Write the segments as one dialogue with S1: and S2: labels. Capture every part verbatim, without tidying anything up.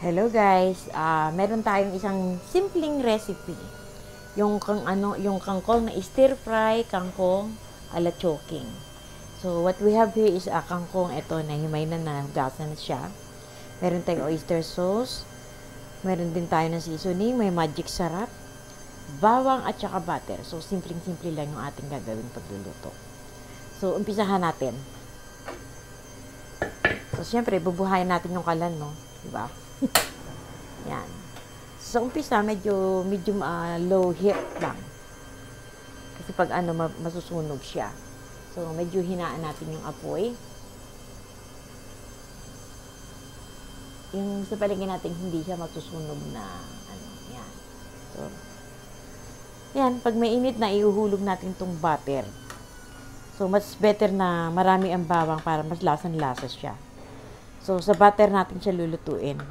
S1: Hello guys, ah meron tayong isang simpleng recipe. Yung kang ano, yung kangkong na stir fry, kangkong ala choking. So what we have here is a kangkong, ito na himay na nahugasan na siya. Meron tayong oyster sauce. Meron din tayo ng seasoning, may magic sarap, bawang at saka butter. So simpleng-simple lang yung ating gagawing pagluluto. So umpisahan natin. So syempre bubuhayin natin yung kalan, no, di ba? Yan. So, umpisa, medyo, medyo uh, low heat lang. Kasi pag ano, masusunog siya. So, medyo hinaan natin yung apoy. Yung sa palagay natin, hindi siya masusunog na, ano, yan. So, yan, pag may init na, iuhulog natin itong butter. So, mas better na marami ang bawang para mas lasan-lasa siya. So, sa butter natin siya lulutuin.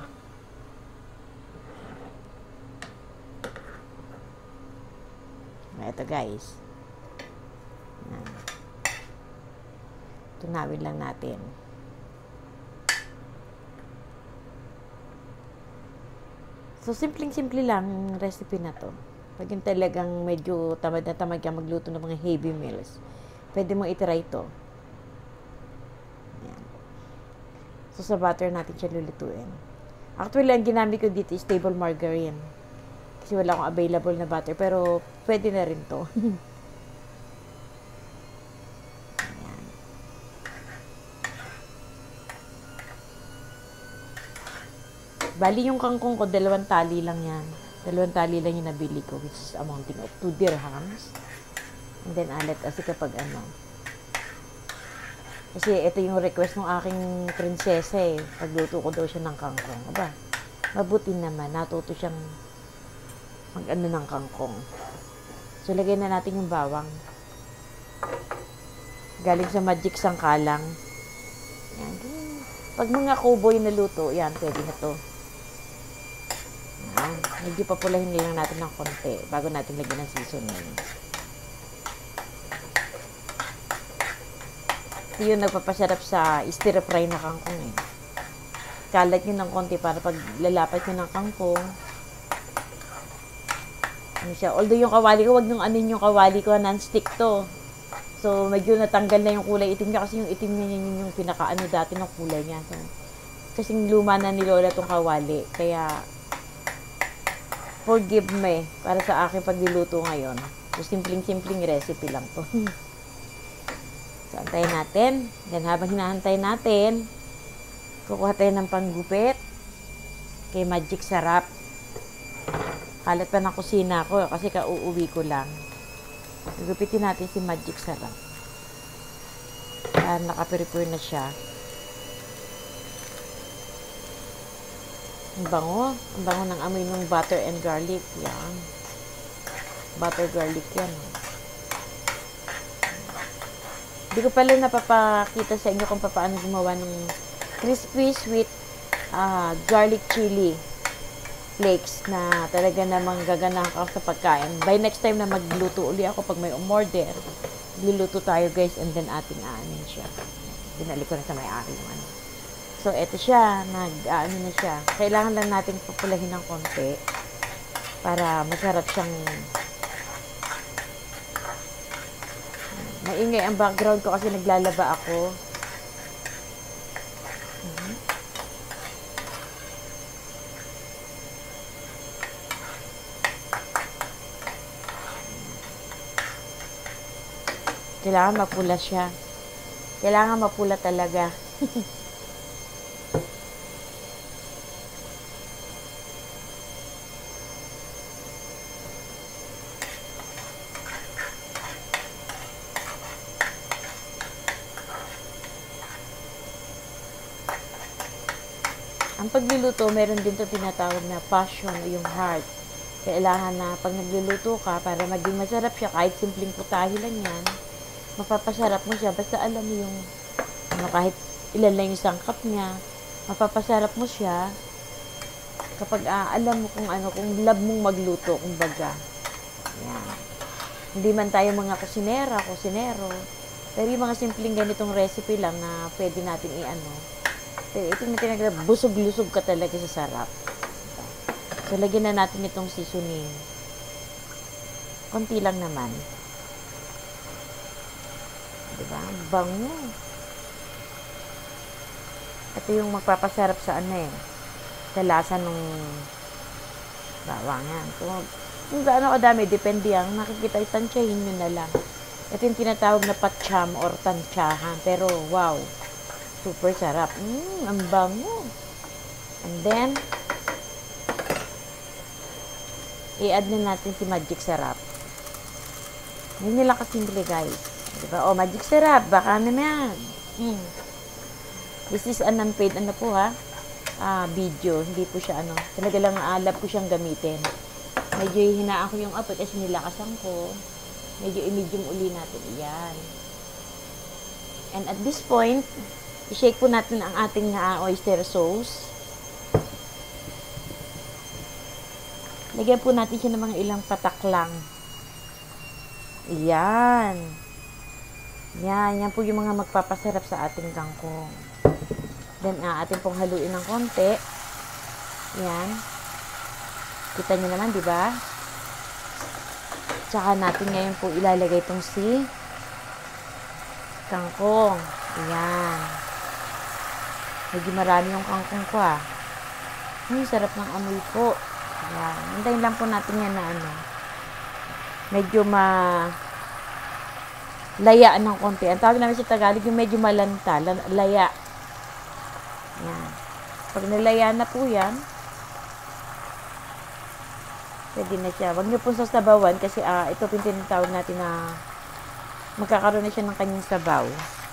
S1: Ito guys. Yan. Tunawin lang natin. So, simpleng-simple lang recipe na to. Pag yung talagang medyo tamad na tamad ka magluto ng mga heavy meals, pwede mo itry ito. Yan. So, sa butter natin siya lulutuin. Actually, ang ginamit ko dito is table margarine. Kasi wala akong available na butter. Pero, pwede na rin to. Ayan. Bali, yung kangkong ko, dalawang tali lang yan. Dalawang tali lang yung nabili ko, which is amounting of two dirhams. And then, alat kasi kapag ano. Kasi, ito yung request ng aking prinsesa eh. Pagluto ko daw siya ng kangkong. Aba, mabuti naman. Natuto siyang mag-ano ng kangkong. So, lagay na natin yung bawang. Galing sa magic sangkalang. Yan. Pag mga kuboy na luto, yan, pwede na to. Yan. Medyo papulahin lang natin ng konti bago natin lagyan ng seasoning. Ito yung nagpapasarap sa stir fry na kangkong eh. Kalat nyo ng konti para pag lalapat nyo ng kangkong, ano siya. Although yung kawali ko, wag nung anin yung kawali ko, non-stick to. So, medyo natanggal na yung kulay itim niya kasi yung itim niya yun yung pinaka-ano dati ng kulay niya. So, kasing luma na ni Lola tong kawali. Kaya, forgive me para sa aking pagluluto ngayon. So, simpleng-simpleng recipe lang to. So, antayin natin. Then, habang hinahantay natin, kukuha tayo ng panggupit kay Magic Sarap. Kalat pa ng kusina ko kasi kauuwi ko lang. Gupitin natin si Magic Sarap. Yan, nakaprepare na siya. Ang bango. Ang bango ng amoy ng butter and garlic. Yan. Butter garlic yan. Hindi ko pala napapakita sa inyo kung paano gumawa ng crispy sweet uh, garlic chili flakes na talaga namang gaganahan ka sa pagkain. By next time na magluto uli ako pag may umorder, luluto tayo guys and then ating aanin siya. Binalik ko na sa may-ari yung ano. So, eto siya. Nag-aano na siya. Kailangan lang natin papulahin ng konti para masarap siyang maingay ang background ko kasi naglalaba ako. Mm-hmm. Kailangan mapula siya. Kailangan mapula talaga. Ang pagluluto, meron din to tinatawag na passion o yung heart. Kailangan na pag nagluluto ka, para maging masarap siya, kahit simpleng putahe lang yan, mapapasarap mo siya. Basta alam mo yung, ano, kahit ilan lang yung sangkap niya, mapapasarap mo siya kapag ah, alam mo kung ano, kung love mong magluto, kumbaga. Yan. Hindi man tayo mga kusinera, kusinero, pero yung mga simpleng ganitong recipe lang na pwede natin i-ano, Ito yung tinagla, busog-lusog ka talaga sa sarap. So, lagyan na natin itong seasoning. Konti lang naman. Diba? Bango. Ito yung magpapasarap sa ano eh. Sa lasa nung bawang yan. So, kung gaano kadami, depende ang nakikita, tansyahin nyo na lang. Ito yung tinatawag na patcham or tansyahan. Pero, wow. Super sarap. Mmm, ang bango. And then, i-add na natin si Magic Sarap. Hindi nila kasimple, guys. Diba? O, Magic Sarap. Baka naman. Mm. This is an unpaid, ano po ha? Ah, video. Hindi po siya, ano. Talaga lang, alap ko siyang gamitin. Medyo hinaan ko yung apoy kasi nilakasan ko. Medyo i-medium uli natin. Iyan. And at this point, i-shake po natin ang ating uh, oyster sauce. Lagyan po natin siya ng mga ilang patak lang. Yan. Yan. Yan po yung mga magpapasarap sa ating kangkong. Then, uh, atin pong haluin ng konti. Yan. Kita nyo naman, di ba? Tsaka natin ngayon po ilalagay itong si kangkong. Yan. Medyo marami yung kangkong ko ah. Hmm, sarap ng amoy po. Yan. Hintayin lang po natin yan na ano. Medyo ma layaan ng konti. Ang tawag namin sa Tagalog yung medyo malanta. Laya. Yan. Pag nalaya na po yan, pwede na siya. Huwag niyo po sasabawan kasi uh, ito tinatawag natin na magkakaroon na siya ng kanyang sabaw.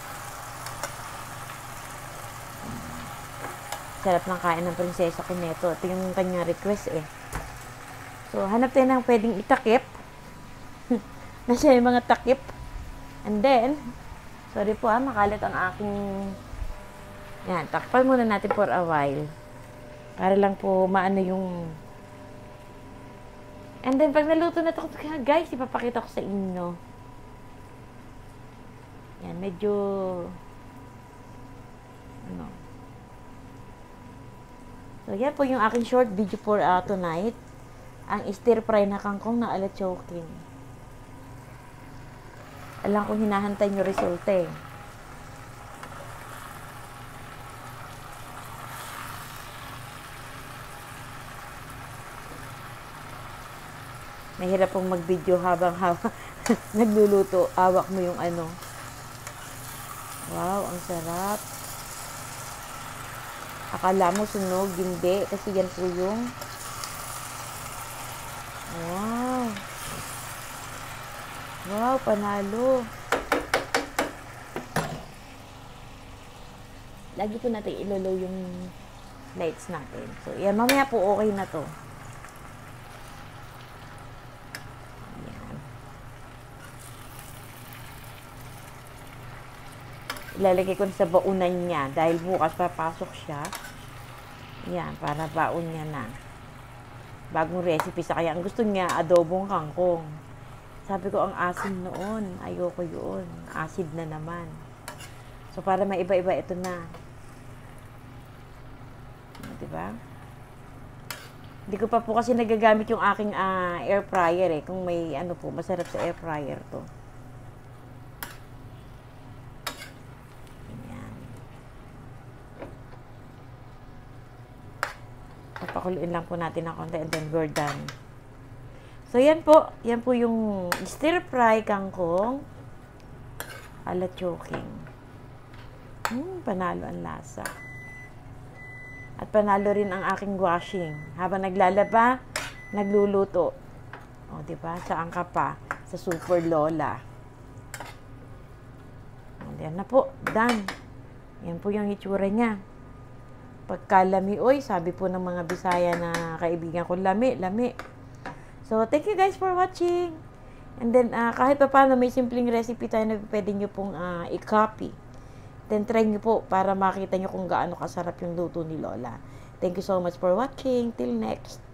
S1: Sarap ng kain ng prinsesa ko neto. Ito yung kanyang request eh. So, hanap tayo ng pwedeng itakip. Nasa yung mga takip. And then, sorry po ah, makalat ang aking... Yan, takpan muna natin for a while. Para lang po maano yung... And then, pag naluto na ito, guys, ipapakita ko sa inyo. Yan, medyo... Ano... So, yan po yung aking short video for uh, tonight. Ang stir fry na kangkong na ala choking. Alam kong hinahantay nyo resulta eh. Mahirap pong mag-video habang habang nagluluto. Awak mo yung ano. Wow, ang sarap. Akala mo sunog, hindi. Kasi yan po yung... Wow. Wow, panalo. Lagi po natin ilolow yung lights natin. So, yan. Mamaya po okay na to. Yan. Ilalagay ko sa baunan niya dahil bukas papasok siya. Yan, para baon niya na. Bagong recipe sa kaya. Ang gusto niya, adobong kangkong. Sabi ko, ang asin noon. Ayoko yun. Acid na naman. So, para maiba-iba, ito na. Diba? Hindi ko pa po kasi nagagamit yung aking uh, air fryer eh. Kung may ano po, masarap sa air fryer to. Papakuluin lang po natin ng konti and then we're done. So, yan po. Yan po yung stir fry kangkong ala choking. Hmm, panalo ang lasa. At panalo rin ang aking washing. Habang naglalaba, nagluluto. O, diba? Saan ka pa? Sa Super Lola. O, yan na po. Done. Yan po yung itsura niya. Pagkalami, oy, sabi po ng mga Bisaya na kaibigan ko, lami, lami. So, thank you guys for watching. And then, uh, kahit pa paano may simpleng recipe tayo na pwede nyo pong uh, i-copy. Then, try nyo po para makita nyo kung gaano kasarap yung luto ni Lola. Thank you so much for watching. Till next.